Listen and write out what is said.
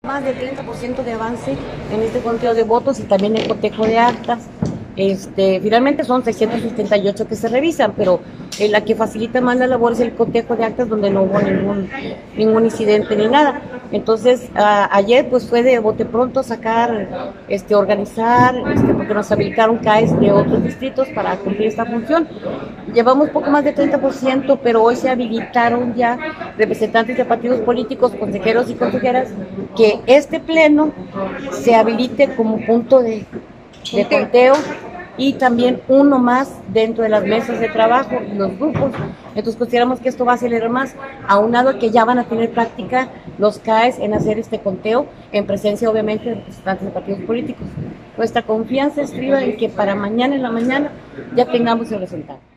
Más del 30% de avance en este conteo de votos y también el cotejo de actas. Finalmente son 678 que se revisan, pero la que facilita más la labor es el cotejo de actas, donde no hubo ningún incidente ni nada. Entonces, ayer pues fue de bote pronto sacar, organizar, porque nos habilitaron CAEs de otros distritos para cumplir esta función. Llevamos poco más de 30%, pero hoy se habilitaron ya representantes de partidos políticos, consejeros y consejeras, que este pleno se habilite como punto de conteo y también uno más dentro de las mesas de trabajo y los grupos. Entonces consideramos que esto va a acelerar más, aunado a que ya van a tener práctica los CAEs en hacer este conteo en presencia obviamente de representantes de partidos políticos. Nuestra confianza estriba en que para mañana en la mañana ya tengamos el resultado.